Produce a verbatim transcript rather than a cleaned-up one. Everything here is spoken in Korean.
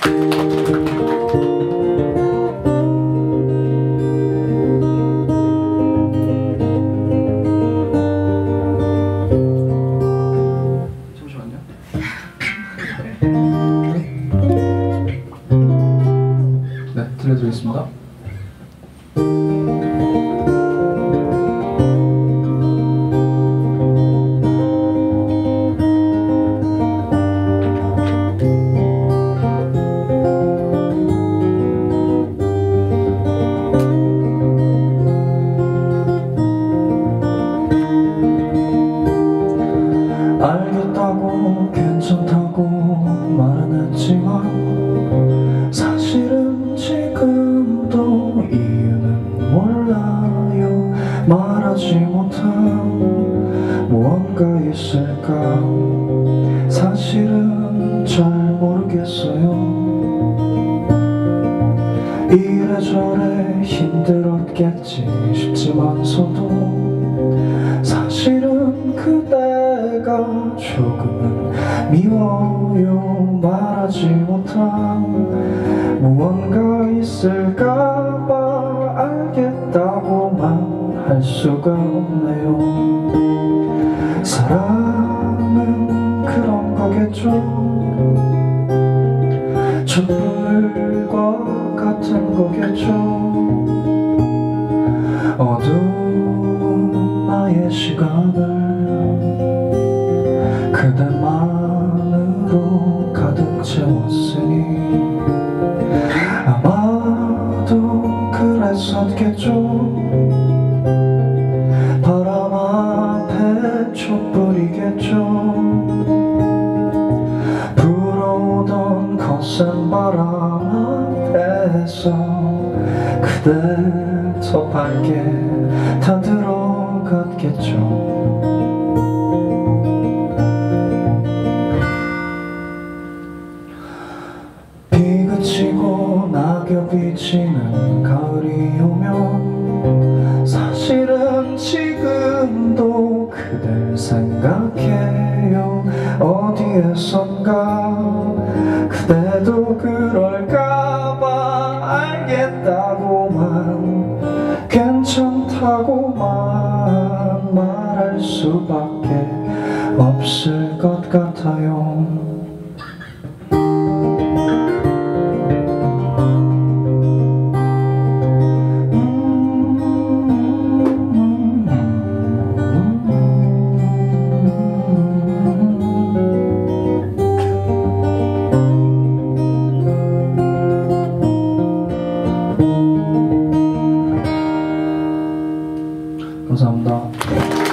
네, 들려드리겠습니다. 알겠다고 괜찮다고 말은 했지만 사실은 지금도 이유는 몰라요. 말하지 못한 무언가 있을까 사실은 잘 모르겠어요. 이래저래 힘들었겠지 싶지만서도 사실은 그대가 조금은 미워요. 말하지 못한 무언가 있을까봐 알겠다고만 할 수가 없네요. 사랑은 그런 거겠죠. 촛불과 같은 거겠죠. 어두운 나의 시간을 그대만으로 가득 채웠으니 아마도 그랬었겠죠. 바람 앞에 촛불이겠죠. 불어오던 거센 바람 앞에서 그대 더 밝게 다 들어갔겠죠. 그치고 낙엽이 지는 가을이 오면 사실은 지금도 그댈 생각해요. 어디에선가 그대도 그럴까봐 알겠다고만 괜찮다고만 말할 수밖에 없을 것 같아요. 감사합니다.